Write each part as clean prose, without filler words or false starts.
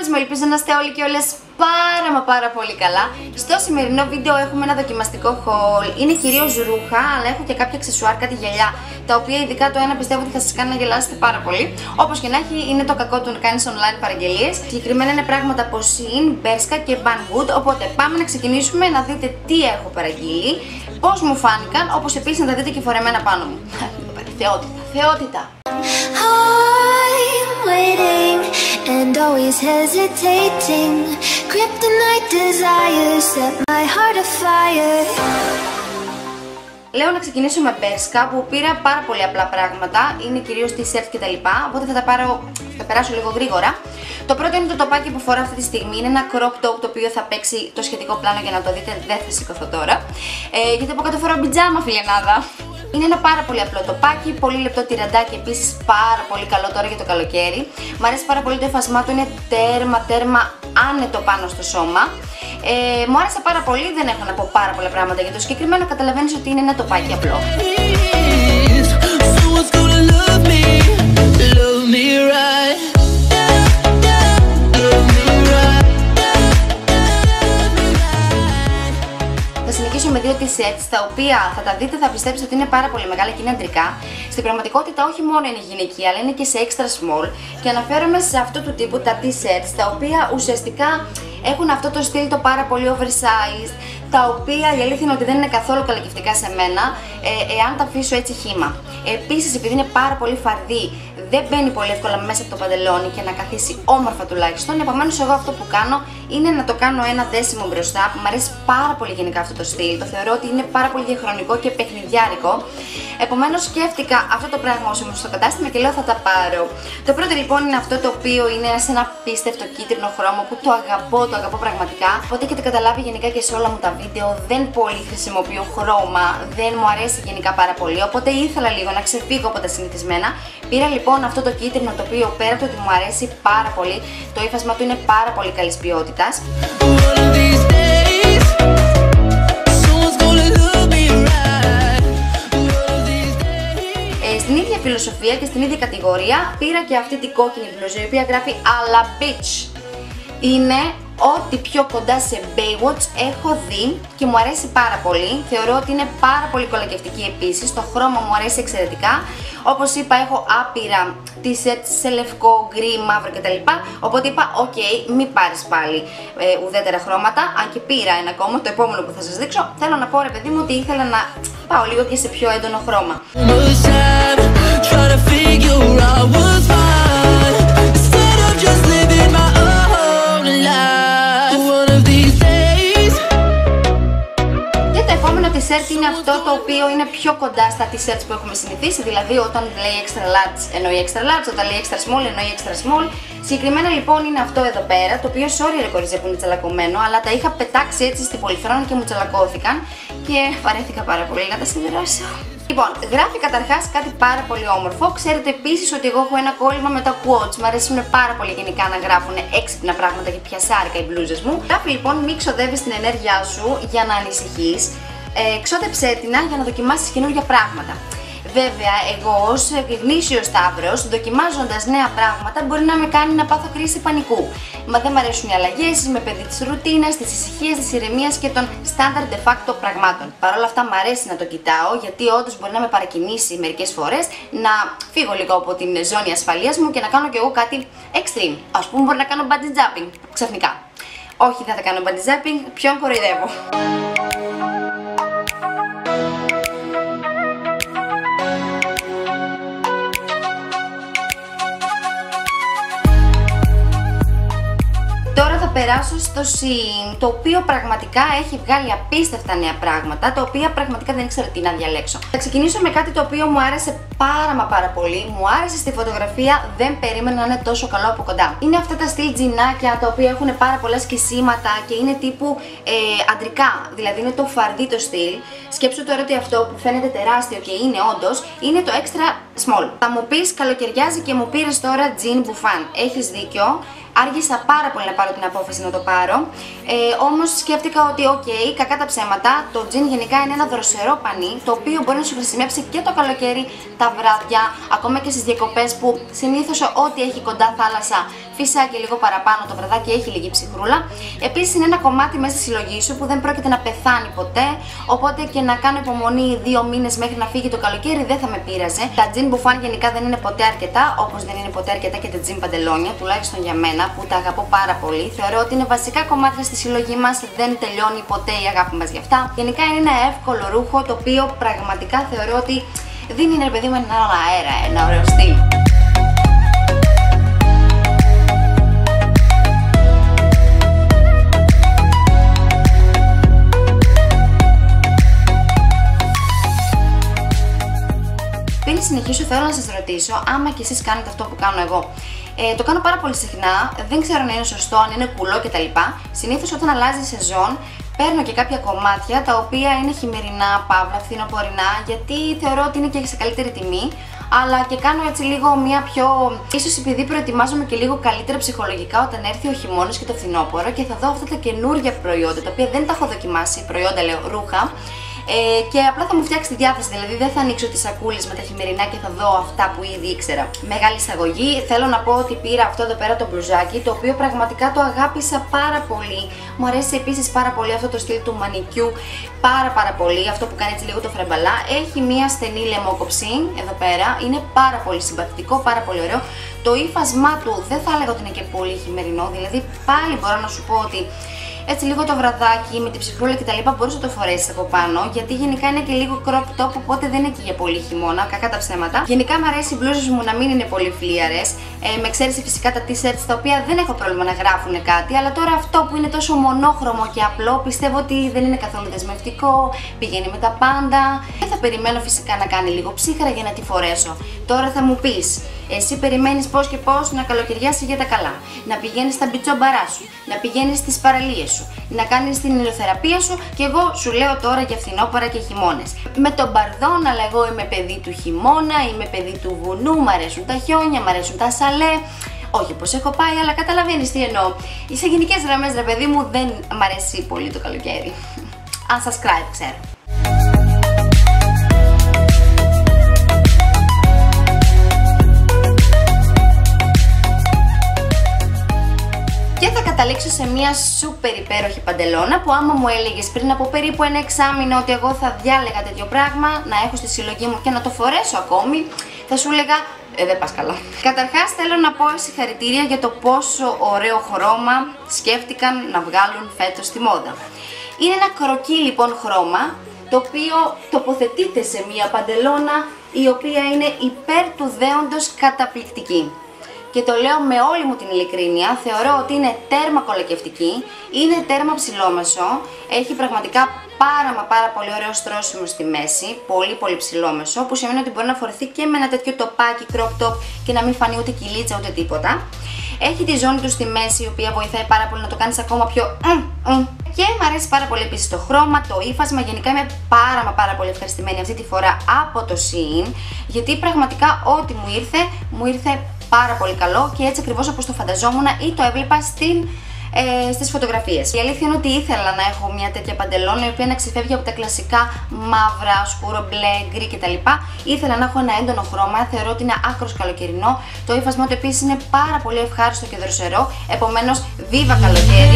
αγάπες μου, ελπίζω να είστε όλοι και όλες πάρα πολύ καλά. Στο σημερινό βίντεο έχουμε ένα δοκιμαστικό haul. Είναι κυρίως ρούχα, αλλά έχω και κάποια αξεσουάρ, κάτι γυαλιά, τα οποία ειδικά το ένα πιστεύω ότι θα σας κάνει να γελάσετε πάρα πολύ. Όπως και να έχει, είναι το κακό του να κάνεις online παραγγελίες. Συγκεκριμένα είναι πράγματα από Shein, Bershka και Banggood. Οπότε πάμε να ξεκινήσουμε να δείτε τι έχω παραγγείλει, πώς μου φάνηκαν, όπως επίσης να τα δείτε και φορεμένα πάνω μου. Θεότητα. And always hesitating, kryptonite desires set my heart afire. Λέω να ξεκινήσω με Bershka που πήρα πάρα πολύ απλά πράγματα, είναι κυρίως t-shirt και τα λοιπά, οπότε θα περάσω λίγο γρήγορα. Το πρώτο είναι το τοπάκι που φοράω αυτή τη στιγμή, είναι ένα crop top το οποίο θα παίξει το σχετικό πλάνο για να το δείτε, δεν θα σηκωθώ τώρα. Γιατί από κάτω φοράω πιτζάμα, φιλενάδα. Είναι ένα πάρα πολύ απλό τοπάκι, πολύ λεπτό τυραντάκι, επίσης πάρα πολύ καλό τώρα για το καλοκαίρι. Μ' αρέσει πάρα πολύ το εφασμά του, είναι τέρμα άνετο πάνω στο σώμα. Μου άρεσε πάρα πολύ, δεν έχω να πω πάρα πολλά πράγματα για το συγκεκριμένο, καταλαβαίνεις ότι είναι ένα τοπάκι απλό. Με δύο t-shirts τα οποία θα τα δείτε, θα πιστέψετε ότι είναι πάρα πολύ μεγάλα και είναι αντρικά. Στην πραγματικότητα όχι μόνο είναι γυναικεία, αλλά είναι και σε extra small. Και αναφέρομαι σε αυτού του τύπου τα t-shirts, τα οποία ουσιαστικά έχουν αυτό το στυλ το πάρα πολύ oversized, τα οποία η αλήθεια είναι ότι δεν είναι καθόλου καλακευτικά σε μένα, εάν τα αφήσω έτσι χύμα. Επίσης, επειδή είναι πάρα πολύ φαρδί, δεν μπαίνει πολύ εύκολα μέσα από το παντελόνι και να καθίσει όμορφα τουλάχιστον. Επομένως, εγώ αυτό που κάνω είναι να το κάνω ένα δέσιμο μπροστά, που μου αρέσει πάρα πολύ γενικά αυτό το στυλ. Το θεωρώ ότι είναι πάρα πολύ διαχρονικό και παιχνιδιάρικο. Επομένως, σκέφτηκα αυτό το πράγμα όσο ήμουν στο κατάστημα και λέω θα τα πάρω. Το πρώτο λοιπόν είναι αυτό το οποίο είναι σε ένα απίστευτο κίτρινο χρώμα που το αγαπώ πραγματικά. Οπότε έχετε καταλάβει γενικά και σε όλα μου τα βίντεο, δεν πολύ χρησιμοποιώ χρώμα, δεν μου αρέσει γενικά πάρα πολύ. Οπότε ήθελα λίγο να ξεφύγω από τα συνηθισμένα. Πήρα λοιπόν αυτό το κίτρινο το οποίο πέρα του ότι μου αρέσει πάρα πολύ, το ύφασμα του είναι πάρα πολύ καλής ποιότητας. Στην ίδια φιλοσοφία και στην ίδια κατηγορία πήρα και αυτή την κόκκινη μπλούζα η οποία γράφει A la Beach. Είναι ό,τι πιο κοντά σε Baywatch έχω δει και μου αρέσει πάρα πολύ. Θεωρώ ότι είναι πάρα πολύ κολακευτική επίσης, το χρώμα μου αρέσει εξαιρετικά. Όπως είπα, έχω άπειρα t-shirts σε λευκό, γκρι, μαύρο κτλ. Οπότε είπα, ok, μην πάρεις πάλι ουδέτερα χρώματα. Αν και πήρα ένα ακόμα, το επόμενο που θα σας δείξω. Θέλω να πω ρε παιδί μου ότι ήθελα να πάω λίγο και σε πιο έντονο χρώμα. T-shirt είναι αυτό το οποίο είναι πιο κοντά στα t-shirts που έχουμε συνηθίσει, δηλαδή όταν λέει extra large εννοεί extra large, όταν λέει extra small εννοεί extra small. Συγκεκριμένα λοιπόν είναι αυτό εδώ πέρα, το οποίο sorry ρε κορίτσια που είναι τσαλακωμένο, αλλά τα είχα πετάξει έτσι στην πολυθρόνα και μου τσαλακώθηκαν και βαρέθηκα πάρα πολύ να τα σιδερώσω. Λοιπόν, γράφει καταρχάς κάτι πάρα πολύ όμορφο. Ξέρετε επίσης ότι εγώ έχω ένα κόλλημα με τα quotes. Μ' αρέσουν πάρα πολύ γενικά να γράφουν έξυπνα πράγματα και πιασάρικα οι μπλούζες μου. Γράφει λοιπόν μη ξοδεύεις την ενέργειά σου για να ανησυχείς. Ξόδεψέ την για να δοκιμάσεις καινούργια πράγματα. Βέβαια, εγώ ως γνήσιος Σταύρος, δοκιμάζοντας νέα πράγματα, μπορεί να με κάνει να πάθω κρίση πανικού. Μα δεν μ' αρέσουν οι αλλαγές, είμαι παιδί της ρουτίνας, της ησυχίας, της ηρεμίας και των standard de facto πραγμάτων. Παρ' όλα αυτά, μ' αρέσει να το κοιτάω, γιατί όντως μπορεί να με παρακινήσει μερικές φορές να φύγω λίγο από την ζώνη ασφαλείας μου και να κάνω κι εγώ κάτι extreme. Ας πούμε, μπορεί να κάνω bungee jumping ξαφνικά. Όχι, δεν θα κάνω bungee jumping, ποιον κοροϊδεύω. Τώρα θα περάσω στο Shein, το οποίο πραγματικά έχει βγάλει απίστευτα νέα πράγματα, τα οποία πραγματικά δεν ήξερα τι να διαλέξω. Θα ξεκινήσω με κάτι το οποίο μου άρεσε πάρα πολύ, μου άρεσε στη φωτογραφία, δεν περίμενα να είναι τόσο καλό από κοντά. Είναι αυτά τα στυλ τζινάκια τα οποία έχουν πάρα πολλά σκισίματα και είναι τύπου αντρικά, δηλαδή είναι το φαρδί το στυλ. Σκέψου τώρα ότι αυτό που φαίνεται τεράστιο και είναι όντως, είναι το extra small. Θα μου πεις καλοκαιριάζει και μου πήρες τώρα jean bouffant. Έχεις δίκιο. Άργησα πάρα πολύ να πάρω την απόφαση να το πάρω, όμως σκέφτηκα ότι ok, κακά τα ψέματα, το jean γενικά είναι ένα δροσερό πανί, το οποίο μπορεί να σου χρησιμεύσει και το καλοκαίρι, τα βράδια, ακόμα και στις διακοπές που συνήθως ό,τι έχει κοντά θάλασσα φυσάκι λίγο παραπάνω, το βραδάκι έχει λίγη ψυχρούλα. Επίσης είναι ένα κομμάτι μέσα στη συλλογή σου που δεν πρόκειται να πεθάνει ποτέ, οπότε και να κάνω υπομονή 2 μήνες μέχρι να φύγει το καλοκαίρι δεν θα με πείραζε. Τα jean μπουφάν γενικά δεν είναι ποτέ αρκετά, όπως δεν είναι ποτέ αρκετά και τα jean παντελόνια, τουλάχιστον για μένα που τα αγαπώ πάρα πολύ. Θεωρώ ότι είναι βασικά κομμάτια στη συλλογή μας, δεν τελειώνει ποτέ η αγάπη μας γι' αυτά. Γενικά είναι ένα εύκολο ρούχο το οποίο πραγματικά θεωρώ ότι δίνει, ρε παιδί μου, ένα άλλο αέρα, ένα ωραίο στυλ. Πριν συνεχίσω, θέλω να σας ρωτήσω άμα και εσείς κάνετε αυτό που κάνω εγώ. Το κάνω πάρα πολύ συχνά, δεν ξέρω αν είναι σωστό, αν είναι κουλό κτλ. Συνήθως όταν αλλάζει σεζόν, παίρνω και κάποια κομμάτια τα οποία είναι χειμερινά, παύλα, φθινοπορεινά, γιατί θεωρώ ότι είναι και σε καλύτερη τιμή. Αλλά και κάνω έτσι λίγο μια πιο. Ίσως επειδή προετοιμάζομαι και λίγο καλύτερα ψυχολογικά όταν έρθει ο χειμώνας και το φθινόπωρο και θα δω αυτά τα καινούργια προϊόντα, τα οποία δεν τα έχω δοκιμάσει, προϊόντα λέω, ρούχα. Και απλά θα μου φτιάξει τη διάθεση, δηλαδή δεν θα ανοίξω τις σακούλες με τα χειμερινά και θα δω αυτά που ήδη ήξερα. Μεγάλη εισαγωγή, θέλω να πω ότι πήρα αυτό εδώ πέρα το μπλουζάκι, το οποίο πραγματικά το αγάπησα πάρα πολύ. Μου αρέσει επίσης πάρα πολύ αυτό το στυλ του μανικιού, πάρα πολύ, αυτό που κάνει έτσι λίγο το φρεμπαλά. Έχει μια στενή λαιμόκοψη εδώ πέρα, είναι πάρα πολύ συμπαθητικό, πάρα πολύ ωραίο. Το ύφασμά του δεν θα έλεγα ότι είναι και πολύ χειμερινό, δηλαδή πάλι μπορώ να σου πω ότι έτσι λίγο το βραδάκι με την ψυχρούλα κτλ. Μπορείς να το φορέσεις από πάνω, γιατί γενικά είναι και λίγο crop top, οπότε δεν είναι και για πολύ χειμώνα, κακά τα ψέματα. Γενικά μου αρέσει οι μπλούζες μου να μην είναι πολύ φλίαρες, με εξαίρεση φυσικά τα t-shirts τα οποία δεν έχω πρόβλημα να γράφουν κάτι, αλλά τώρα αυτό που είναι τόσο μονόχρωμο και απλό πιστεύω ότι δεν είναι καθόλου δεσμευτικό, πηγαίνει με τα πάντα και θα περιμένω φυσικά να κάνει λίγο ψύχρα για να τη φορέσω. Τώρα θα μου πεις, εσύ περιμένεις πώς και πώς να καλοκαιριάσει για τα καλά, να πηγαίνεις στα μπιτσόμπαρά σου, να πηγαίνεις στις παραλίες σου, να κάνεις την ηλιοθεραπεία σου και εγώ σου λέω τώρα για φθινόπωρα και χειμώνες. Με τον μπαρδόν, αλλά εγώ είμαι παιδί του χειμώνα, είμαι παιδί του βουνού, μ' αρέσουν τα χιόνια, μ' αρέσουν τα σαλέ. Όχι πως έχω πάει, αλλά καταλαβαίνεις τι εννοώ. Σε γενικές γραμμές, ρε παιδί μου, δεν μ' αρέσει πολύ το καλοκαίρι. Unsubscribe, ξέρω. Καταλήξω σε μια σούπερ υπέροχη παντελώνα που άμα μου έλεγες πριν από περίπου ένα εξάμηνο ότι εγώ θα διάλεγα τέτοιο πράγμα να έχω στη συλλογή μου και να το φορέσω ακόμη, θα σου έλεγα δεν πας καλά. Καταρχάς θέλω να πω συγχαρητήρια για το πόσο ωραίο χρώμα σκέφτηκαν να βγάλουν φέτος στη μόδα. Είναι ένα κροκί λοιπόν χρώμα το οποίο τοποθετείται σε μια παντελώνα η οποία είναι υπέρ του δέοντος καταπληκτική. Και το λέω με όλη μου την ειλικρίνεια, θεωρώ ότι είναι τέρμα κολακευτική, είναι τέρμα ψηλόμεσο, έχει πραγματικά πάρα πολύ ωραίο στρώσιμο στη μέση, πολύ ψηλόμεσο, που σημαίνει ότι μπορεί να φορεθεί και με ένα τέτοιο τοπάκι crop top και να μην φανεί ούτε κυλίτσα ούτε τίποτα. Έχει τη ζώνη του στη μέση, η οποία βοηθάει πάρα πολύ να το κάνεις ακόμα πιο και μου αρέσει πάρα πολύ επίσης το χρώμα, το ύφασμα. Γενικά είμαι πάρα πολύ ευχαριστημένη αυτή τη φορά από το Shein, γιατί πραγματικά ό,τι μου ήρθε πάρα πολύ καλό και έτσι ακριβώς όπως το φανταζόμουν ή το έβλεπα στις φωτογραφίες. Η αλήθεια είναι ότι ήθελα να έχω μια τέτοια παντελώνα η οποία να ξεφεύγει από τα κλασικά μαύρα, σκούρο, μπλε, γκρι κτλ. Ήθελα να έχω ένα έντονο χρώμα, θεωρώ ότι είναι άκρος καλοκαιρινό. Το ύφασμα του επίσης είναι πάρα πολύ ευχάριστο και δροσερό, επομένως βίβα καλοκαίρι.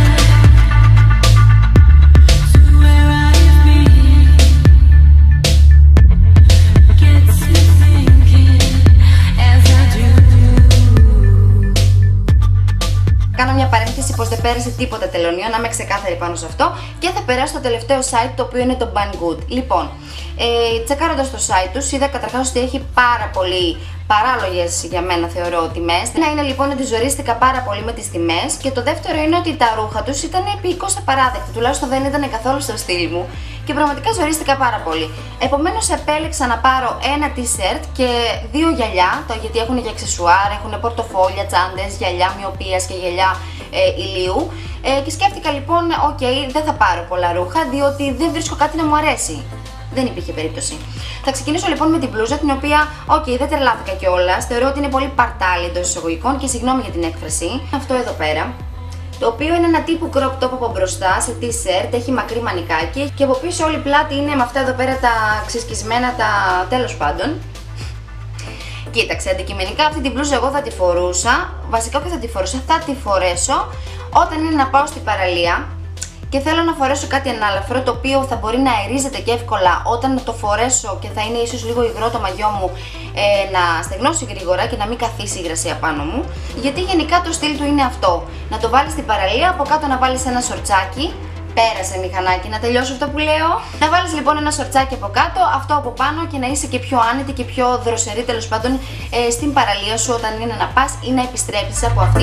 Κάνω μια παρένθεση πως δεν πέρασε τίποτα τελωνίο, να είμαι ξεκάθαρη πάνω σε αυτό και θα περάσω στο τελευταίο site το οποίο είναι το Banggood. Λοιπόν, τσεκάροντας το site τους είδα καταρχάς ότι έχει πάρα πολύ παράλογες για μένα θεωρώ τιμές. Ένα είναι λοιπόν ότι ζορίστηκα πάρα πολύ με τις τιμές και το δεύτερο είναι ότι τα ρούχα τους ήταν επικώς απαράδεκτα, τουλάχιστον δεν ήταν καθόλου στο στυλ μου και πραγματικά ζορίστηκα πάρα πολύ. Επομένως επέλεξα να πάρω ένα t-shirt και 2 γυαλιά, γιατί έχουν και αξεσουάρ, έχουν πορτοφόλια, τσάντες, γυαλιά μοιοπίας και γυαλιά ηλίου και σκέφτηκα λοιπόν, δεν θα πάρω πολλά ρούχα διότι δεν βρίσκω κάτι να μου αρέσει. Δεν υπήρχε περίπτωση. Θα ξεκινήσω λοιπόν με την μπλούζα, την οποία, δεν τρελάθηκα κιόλας. Θεωρώ ότι είναι πολύ παρτάλι εντός εισαγωγικών και συγγνώμη για την έκφραση. Αυτό εδώ πέρα, το οποίο είναι ένα τύπου crop top από μπροστά σε t-shirt, έχει μακρύ μανικάκι και από πίσω όλη η πλάτη είναι με αυτά εδώ πέρα τα ξεσκισμένα, τέλος πάντων. Κοίταξε, αντικειμενικά αυτή την μπλούζα εγώ θα τη φορούσα. Βασικά όχι θα τη φορούσα, θα τη φορέσω όταν είναι να πάω στην παραλία και θέλω να φορέσω κάτι ανάλαφρο το οποίο θα μπορεί να αερίζεται και εύκολα όταν το φορέσω και θα είναι ίσως λίγο υγρό το μαγιό μου, να στεγνώσει γρήγορα και να μην καθίσει η υγρασία πάνω μου. Γιατί γενικά το στυλ του είναι αυτό. Να το βάλεις στην παραλία, από κάτω να βάλεις ένα σορτσάκι. Πέρασε μηχανάκι, να τελειώσω αυτό που λέω. Να βάλεις λοιπόν ένα σορτσάκι από κάτω, αυτό από πάνω και να είσαι και πιο άνετη και πιο δροσερή τέλος πάντων στην παραλία σου όταν είναι να πας ή να επιστρέψεις από αυτή.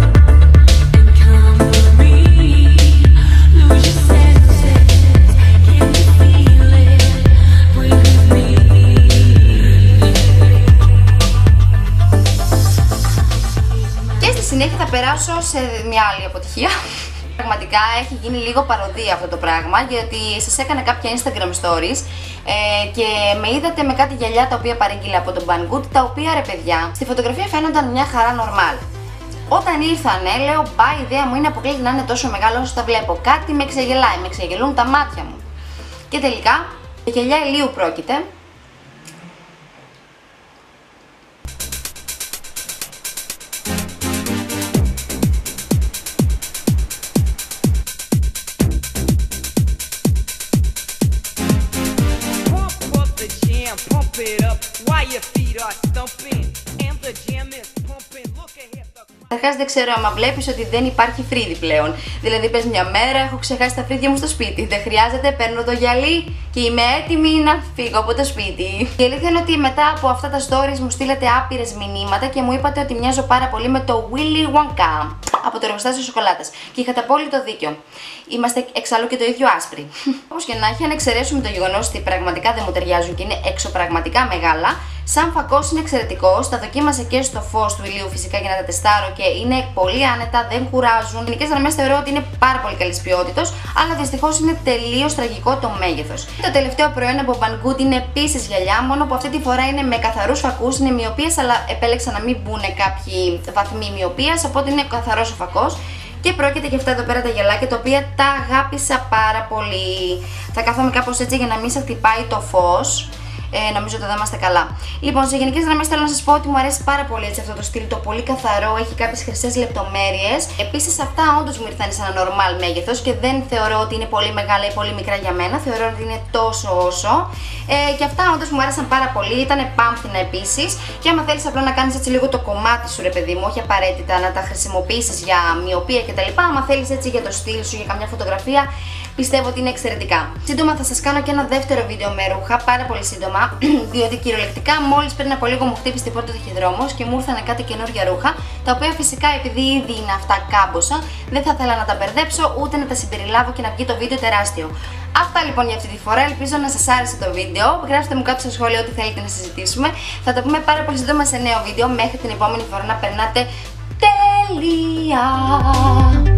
Και στη συνέχεια θα περάσω σε μια άλλη αποτυχία. Πραγματικά έχει γίνει λίγο παροδία αυτό το πράγμα, γιατί σας έκανα κάποια Instagram stories και με είδατε με κάτι γυαλιά τα οποία παρήγγειλα από τον Banggood, τα οποία ρε παιδιά, στη φωτογραφία φαίνονταν μια χαρά normal. Όταν ήρθανε, λέω μπα, η ιδέα μου είναι αποκλειστικά να είναι τόσο μεγάλο όσο τα βλέπω. Κάτι με ξεγελάει, με ξεγελούν τα μάτια μου. Και τελικά, για γυαλιά ηλίου πρόκειται. Καταρχάς δεν ξέρω άμα βλέπεις ότι δεν υπάρχει φρύδι πλέον. Δηλαδή πες μια μέρα έχω ξεχάσει τα φρύδια μου στο σπίτι. Δεν χρειάζεται, παίρνω το γυαλί και είμαι έτοιμη να φύγω από το σπίτι. Η αλήθεια είναι ότι μετά από αυτά τα stories μου στείλατε άπειρες μηνύματα και μου είπατε ότι μοιάζω πάρα πολύ με το Willy Wonka από το εργοστάσιο σοκολάτας. Και είχατε απόλυτο δίκιο. Είμαστε εξάλλου και το ίδιο άσπροι. Όπως και να έχει, αν εξαιρέσουμε το γεγονός ότι πραγματικά δεν μου ταιριάζουν και είναι εξωπραγματικά μεγάλα, σαν φακός είναι εξαιρετικός. Τα δοκίμασα και στο φως του ηλίου φυσικά για να τα τεστάρω και είναι πολύ άνετα, δεν κουράζουν. Οι γενικές γραμμές θεωρώ ότι είναι πάρα πολύ καλής ποιότητας, αλλά δυστυχώς είναι τελείως τραγικό το μέγεθος. Το τελευταίο προϊόν από Banggood είναι επίσης γυαλιά, μόνο που αυτή τη φορά είναι με καθαρούς φακούς, είναι μοιοπίας, αλλά επέλεξα να μην μπουν κάποιοι βαθμοί μοιοπίας, οπότε είναι καθαρός ο φακός. Και πρόκειται και αυτά εδώ πέρα τα γυαλάκια, τα οποία τα αγάπησα πάρα πολύ. Θα καθόμαι κάπως έτσι για να μην σας χτυπάει το φως. Νομίζω ότι θα είμαστε καλά. Λοιπόν, σε γενικές γραμμές θέλω να σας πω ότι μου αρέσει πάρα πολύ έτσι αυτό το στυλ, το πολύ καθαρό, έχει κάποιες χρυσές λεπτομέρειες. Επίσης, αυτά όντως μου ήρθαν σε ένα normal μέγεθος και δεν θεωρώ ότι είναι πολύ μεγάλα ή πολύ μικρά για μένα. Θεωρώ ότι είναι τόσο όσο. Και αυτά όντως μου άρεσαν πάρα πολύ. Ήταν πάμφθηνα επίσης. Και άμα θέλεις απλά να κάνεις έτσι λίγο το κομμάτι σου, ρε παιδί μου, όχι απαραίτητα να τα χρησιμοποιήσεις για μοιοπία κτλ. Άμα θέλεις έτσι για το στυλ σου, για καμιά φωτογραφία, πιστεύω ότι είναι εξαιρετικά. Σύντομα θα σας κάνω και ένα δεύτερο βίντεο με ρούχα, πάρα πολύ σύντομα, διότι κυριολεκτικά μόλις πριν από λίγο μου χτύπησε την πόρτα του ταχυδρόμος και μου ήρθαν κάτι καινούργια ρούχα, τα οποία φυσικά επειδή ήδη είναι αυτά κάμποσα, δεν θα ήθελα να τα μπερδέψω ούτε να τα συμπεριλάβω και να βγει το βίντεο τεράστιο. Αυτά λοιπόν για αυτή τη φορά, ελπίζω να σας άρεσε το βίντεο. Γράψτε μου κάτω στο σχόλιο ό,τι θέλετε να συζητήσουμε. Θα τα πούμε πάρα πολύ σύντομα σε νέο βίντεο. Μέχρι την επόμενη φορά να περνάτε τέλεια!